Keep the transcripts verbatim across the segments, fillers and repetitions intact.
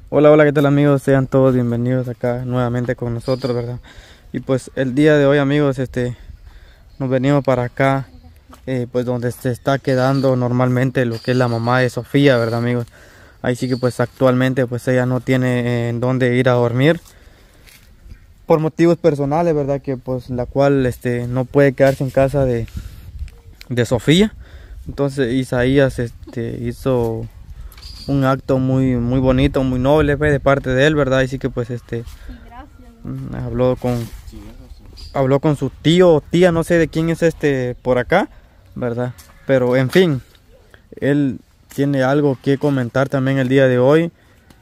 Hola, hola, ¿qué tal amigos? Sean todos bienvenidos acá nuevamente con nosotros, ¿verdad? Y pues el día de hoy amigos, este, nos venimos para acá, eh, pues donde se está quedando normalmente lo que es la mamá de Sofía, ¿verdad amigos? Ahí sí que pues actualmente pues ella no tiene en dónde ir a dormir por motivos personales, ¿verdad? Que pues la cual este, no puede quedarse en casa de, de Sofía. Entonces Isaías este, hizo un acto muy muy bonito, muy noble pues, de parte de él, ¿verdad? Y sí que pues este Gracias. habló con habló con su tío o tía, no sé de quién es este por acá, ¿verdad? Pero en fin, él tiene algo que comentar también el día de hoy,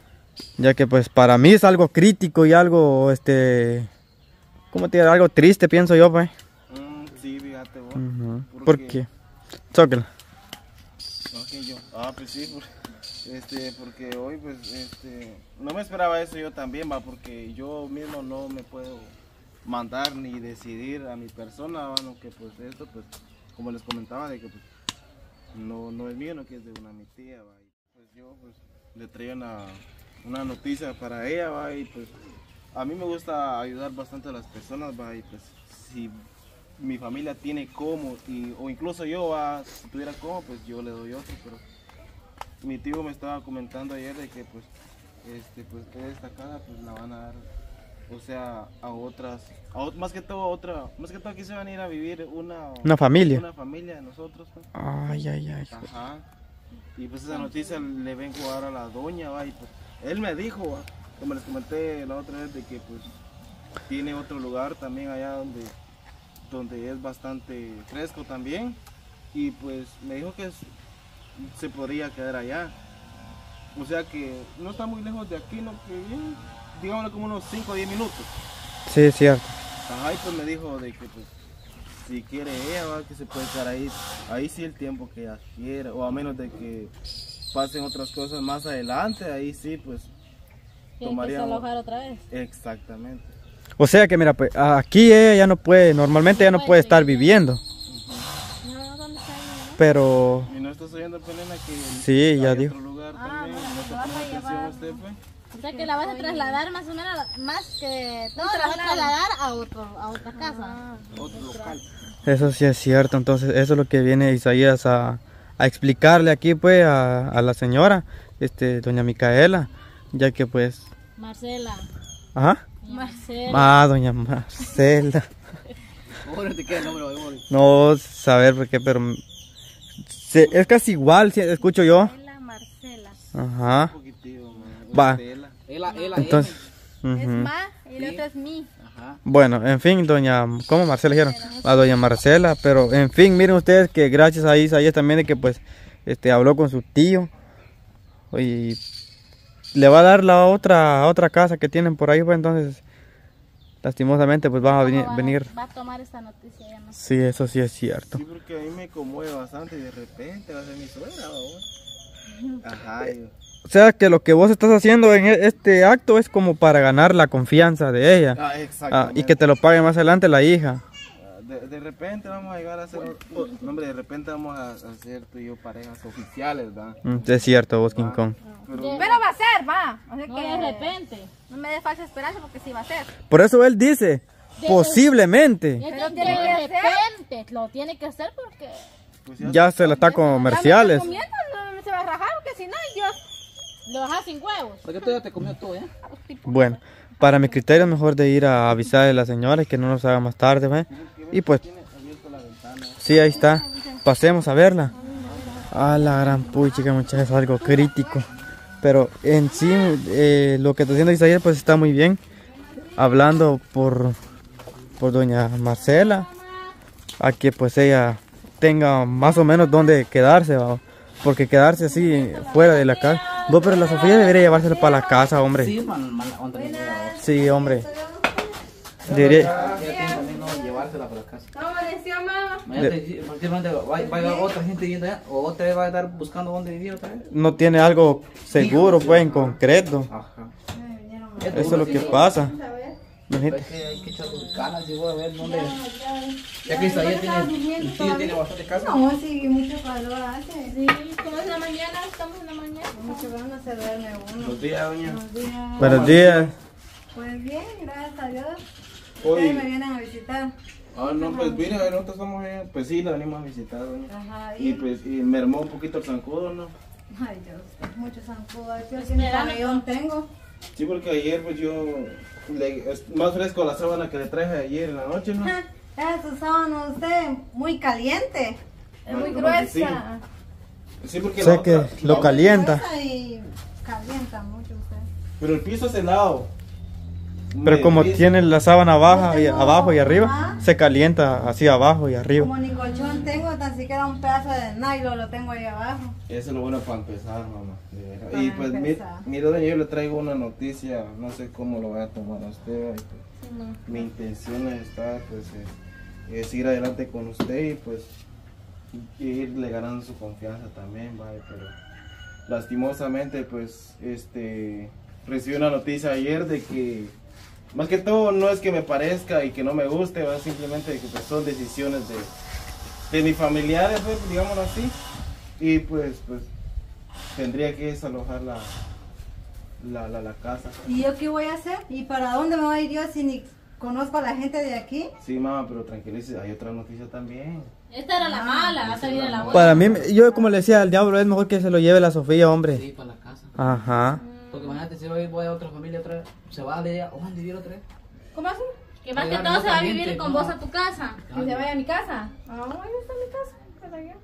ya que pues para mí es algo crítico y algo este ¿cómo te digo? Algo triste, pienso yo, pues. Mm, sí, fíjate vos. Uh-huh. ¿Por, ¿Por qué? qué? Zócala. Okay, yo. Ah, pues sí, por, este, porque hoy pues este no me esperaba eso yo también, va, porque yo mismo no me puedo mandar ni decidir a mi persona, bueno, que pues esto pues como les comentaba de que pues no, no es mío, no que es de una mi tía, va, y pues yo pues le traía una, una noticia para ella, va, y pues a mí me gusta ayudar bastante a las personas, va, y pues si mi familia tiene como, y, o incluso yo, va, si tuviera como, pues yo le doy otro, pero mi tío me estaba comentando ayer de que pues, este, pues que esta casa pues la van a dar, o sea, a otras, a, más que todo otra, más que todo aquí se van a ir a vivir una, Una familia. Una familia de nosotros, pues. Ay, ay, ay. Ajá. Y pues esa noticia le vengo a dar a la doña, va, y pues él me dijo, va, como les comenté la otra vez, de que pues tiene otro lugar también allá donde, donde es bastante fresco también, y pues me dijo que es, se podría quedar allá, o sea que no está muy lejos de aquí, no, que bien, digámoslo como unos cinco o diez minutos. Sí, es cierto. Ajá, y pues me dijo de que pues si quiere ella, va, que se puede quedar ahí, ahí sí el tiempo que ella quiera, o a menos de que pasen otras cosas más adelante, ahí sí pues tomaría. Alojar otra vez. Exactamente. O sea que mira, pues aquí ella ya no puede, normalmente ella no puede estar viviendo. Uh-huh. No, ¿dónde está ella? Pero... ¿Y no estás oyendo, Pelena, que sí, ya hay dijo. otro lugar Ah, también? bueno, ¿No te te vas pone a atención llevar. usted, pues? O sea que la vas a trasladar más o menos, más que todo, la vas a trasladar a, otro, a otra casa. Ah, otro local. Eso sí es cierto, entonces eso es lo que viene Isaías a, a explicarle aquí pues a, a la señora, este, doña Micaela, ya que pues... Marcela. Ajá. Marcela. Ah, doña Marcela. ¿Cómo te queda el nombre? No saber por qué, pero se, es casi igual, si escucho yo. Marcela. Ajá. Un poquitito, va. Ela, ela, entonces, uh -huh. Es uh -huh. Ma y la otra es Mi. Ajá. Bueno, en fin, doña, ¿cómo Marcela dijeron? A doña Marcela, pero en fin, miren ustedes que gracias a Isaías también de que pues este habló con su tío y le va a dar la otra otra casa que tienen por ahí, pues entonces lastimosamente pues van a venir, va, venir. Va a tomar esta noticia ya no. Sí, eso sí es cierto. Sí, porque a mí me conmueve bastante y de repente va a ser mi suegra, ¿no? Ajá. Yo... O sea que lo que vos estás haciendo en este acto es como para ganar la confianza de ella. Ah, exactamente. Ah, y que te lo pague más adelante la hija. De, de repente vamos a llegar a ser, oh, no, hombre, de repente vamos a, a ser tú y yo parejas oficiales, ¿verdad? Mm, es cierto, vos King Kong. Pero, pero va a ser, va. O sea no, que de repente. No me des falsa esperanza porque sí va a ser. Por eso él dice, de, posiblemente. Pero tiene de que repente, hacer. Lo tiene que hacer porque... Pues ya, ya se la está comerciales. Ya me está comiendo, no se va a rajar porque si no, Dios... Lo bajas sin huevos. Porque tú ya te comió todo, ¿eh? Bueno, para mi criterio es mejor de ir a avisarle a la señora y que no nos haga más tarde, ¿ve? Y pues... sí, ahí está. Pasemos a verla. A la gran puchica, muchachos, es algo crítico. Pero en sí, eh, lo que está haciendo Isaías pues está muy bien. Hablando por, por doña Marcela. A que pues ella tenga más o menos donde quedarse, ¿va? Porque quedarse así fuera de la casa. No, pero la Sofía debería llevársela para la casa, hombre. Sí, man, man, sí hombre. Debería llevársela para la casa. ¿Cómo decía mamá? Va a llegar otra gente viviendo allá, o otra vez va a estar buscando dónde vivir otra vez. No tiene algo seguro, pues, en concreto. Ajá. Eso es lo que pasa. Venite. Es que hay que echarle ganas y voy a ver dónde. Ya que Isaías tiene, el tío tiene bastante casa. No, sí, mucho calor hace. Sí, como es la mañana, estamos en la mañana. Mucho calor, no se duerme uno. Buenos días, doña. Buenos días. Buenos días. Pues bien, gracias a Dios. Hoy- Ustedes me vienen a visitar. Ah, no, pues mira, nosotros estamos, eh, pues sí, la venimos a visitar, doña. Ajá, Y y... pues, y mermó un poquito el zancudo, ¿no? Ay, Dios, mucho zancudo. Yo Pues sí mi mira, camellón tengo. Sí, porque ayer, pues yo, le, es más fresco la sábana que le traje ayer en la noche, ¿no? Ja, esa sábana usted muy caliente. Es muy Como que sí. gruesa. Sí, porque Sé la que otra- lo la- calienta. Gruesa y calienta mucho usted. Pero el piso es helado. Pero Me- como piso- tiene la sábana baja y tengo- abajo y arriba, ajá. se calienta así abajo y arriba. Como ni colchón tengo, tan siquiera un pedazo de nylon lo tengo ahí abajo. Eso es lo bueno para empezar, mamá. de veras. Para Y pues, mi- empezar. mire, doña, yo le traigo una noticia, no sé cómo lo vaya a tomar a usted. y, pues, mi intención es estar, pues, es, es ir adelante con usted y pues irle ganando su confianza también, vaya, pero lastimosamente, pues, este, recibí una noticia ayer de que, más que todo, no es que me parezca y que no me guste, va, simplemente de que pues, son decisiones de, de mis familiares, pues, digámoslo así, y pues, pues, tendría que desalojar la, la, la, la casa. ¿Y yo qué voy a hacer? ¿Y para dónde me voy a ir yo si ni conozco a la gente de aquí? Sí, mamá, pero tranquilícese, hay otra noticia también. Esta era la mala, hasta viene la buena. Para mí, yo como le decía al diablo, es mejor que se lo lleve la Sofía, hombre. Sí, para la casa. Ajá. Porque imagínate, si voy, voy a otra familia otra vez, se va a leer, ¿o van a vivir otra vez? ¿Cómo así? Que más que Oigan, todo no se va a caliente, vivir con no. vos a tu casa. Que se vaya a mi casa. Ah, ahí está mi casa. Para allá.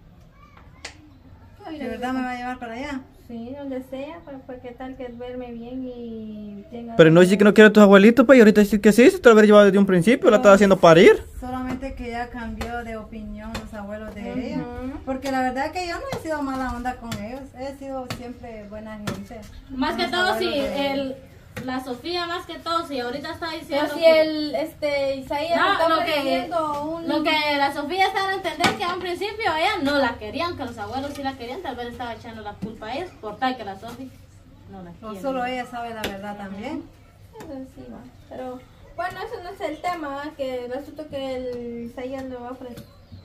¿De verdad me va a llevar para allá? Sí, donde sea, pues, pues qué tal que duerme bien y tenga... Pero no dice que no quiere a tus abuelitos, pues, y ahorita dice que sí, se te lo habría llevado desde un principio, la estaba haciendo parir. Solamente que ya cambió de opinión los abuelos de Ujú. ella. Porque la verdad que yo no he sido mala onda con ellos. He sido siempre buena gente. Más que Los todo, abuelos si de- el... La Sofía más que todo, si ahorita está diciendo Pero si que- el este Isaías No, está lo que- ofreciendo un Lo que la Sofía está dando a entender que a un principio ella no la querían, que los abuelos sí la querían, tal vez estaba echando la culpa a ellos por tal que la Sofía no la O quiere. solo ella sabe la verdad también. Eso sí, va. Pero bueno, eso no es el tema, ¿va? Que resulta que el Isaías le va a ofrecer.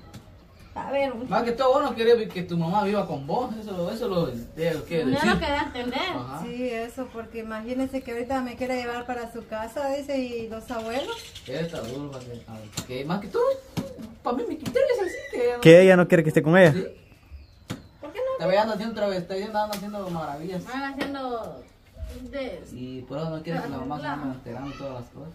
A ver, Más que todo, bueno, quiere que tu mamá viva con vos, eso, eso lo, ella lo quiere No decir. lo quería entender. Ajá. Sí, eso, porque imagínense que ahorita me quiere llevar para su casa, dice, y los abuelos. Está duro, va a ser- a ver, que más que todo, para mí mi criterio es así, que... Que ella no quiere que esté con ella. Sí. ¿por qué no? Te vean haciendo otra vez, está viendo, anda haciendo maravillas. Van haciendo de... Y por eso no quiere que la mamá se ande enterando de todas las cosas.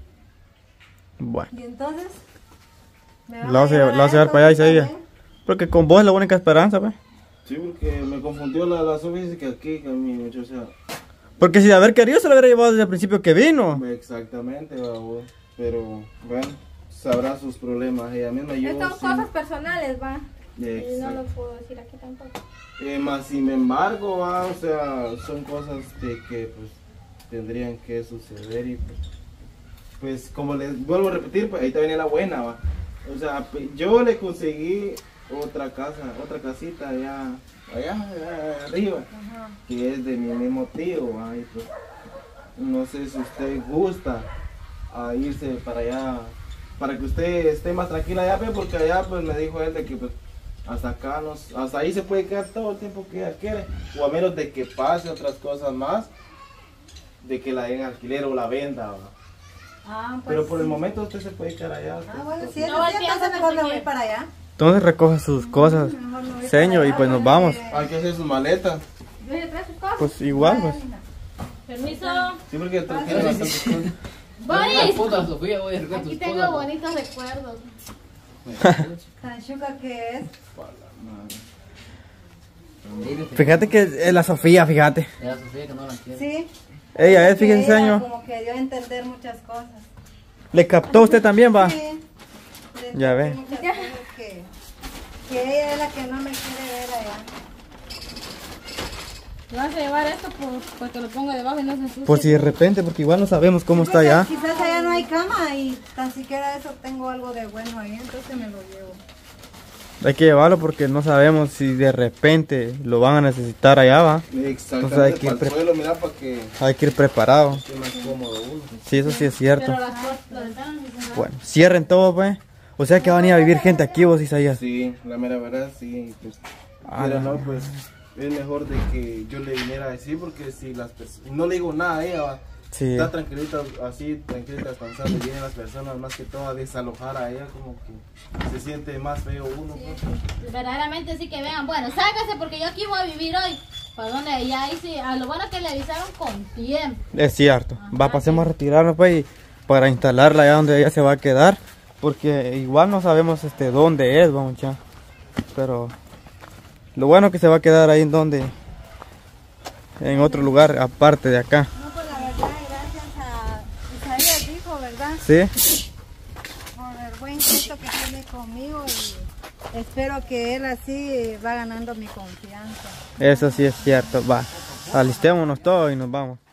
Bueno, Y entonces, me van la vas a llevar- la vas a llevar para allá, Isaías. Porque con vos es la única esperanza, pues. Sí, porque me confundió la, la Sofía, dice que aquí, que a mí, mucho, o sea, Porque si de haber querido se lo hubiera llevado desde el principio que vino. exactamente, babos, pero, bueno, sabrá sus problemas ella misma. Yo, Estas sí- son cosas personales, va. Y no lo Exacto. puedo decir aquí tampoco. Eh, más sin embargo, va, o sea, son cosas de que pues tendrían que suceder y pues, pues como les vuelvo a repetir, pues ahí te venía la buena, va. O sea, pe- yo le conseguí otra casa, otra casita allá, allá, allá arriba, que es de mi mismo tío, va, y pues no sé si usted gusta a irse para allá, para que usted esté más tranquila allá, pues, porque allá pues me dijo él de que pues hasta acá, nos, hasta ahí se puede quedar todo el tiempo que ella quiere, o a menos de que pase otras cosas más, de que la den alquiler o la venda, ¿va? Ah, pues Pero por el sí. momento usted se puede quedar allá. Ah, bueno, usted- si es No, así, el tiempo entonces que mejor se me voy quiere. para allá. Entonces recoja sus cosas, Mejor me voy señor, para y allá, pues nos porque- vamos. Hay que hacer sus maletas. ¿Ves trae sus cosas? Pues igual, pues. Permiso. Sí, porque trajeron bastantes cosas. La Boris, puta Sofía, voy a recoger aquí tus tengo cosas. bonitos recuerdos. Tan chuca que es. Fíjate que es la Sofía, fíjate. Era Sofía que no la quiere. Sí. Ella es, Que fíjense, ella señor. Como que dio a entender muchas cosas. Le captó usted también, va. Sí. Le Ya entendí ve. muchas cosas Que, que ella es la que no me quiere ver allá. ¿Te vas a llevar esto por, porque lo pongo debajo y no se ensucie? Pues si de repente, porque igual no sabemos cómo está Porque allá. Quizás allá no hay cama y tan siquiera eso tengo algo de bueno ahí, entonces me lo llevo. Hay que llevarlo porque no sabemos si de repente lo van a necesitar allá, va. Exactamente, Entonces hay que ir para el pre- suelo, mira, para que Hay que ir preparado. esté más cómodo uno. Sí, eso sí es cierto. Pero las puertas, las ventanas no dicen nada. Bueno, cierren todo, pues. O sea que va a venir a vivir gente aquí, vos, Isaías. Sí, la mera verdad, sí. Pues, Ah, pero no. no, pues es mejor de que yo le viniera a decir porque si las personas, no le digo nada a ella, va. Sí. Está tranquilita, así, tranquilita, descansando, y vienen las personas más que todo a desalojar a ella, como que se siente más feo uno. Pues. Verdaderamente sí que vean, bueno, sálgase porque yo aquí voy a vivir hoy. ¿Para dónde? Y ahí sí, a lo bueno que le avisaron con tiempo. Es cierto. Va, pasemos a retirarnos, pues, y para instalarla allá donde ella se va a quedar. Porque igual no sabemos este dónde es, vamos ya. Pero lo bueno que se va a quedar ahí en donde, en otro lugar aparte de acá. No, pues la verdad, gracias a Isaías dijo, ¿verdad? ¿Sí? Por el buen gesto que tiene conmigo y espero que él así va ganando mi confianza. Eso sí es cierto. Va, alistémonos todos y nos vamos.